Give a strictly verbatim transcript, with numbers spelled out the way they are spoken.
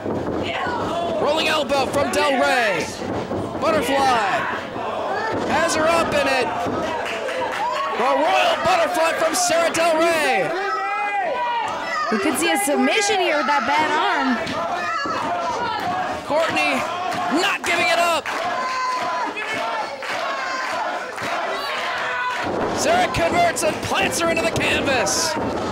Rolling elbow from Del Rey. Butterfly. Has her up in it. A royal butterfly from Sarah Del Rey. We could see a submission here with that bad arm. Courtney not giving it up. Sarah converts and plants her into the canvas.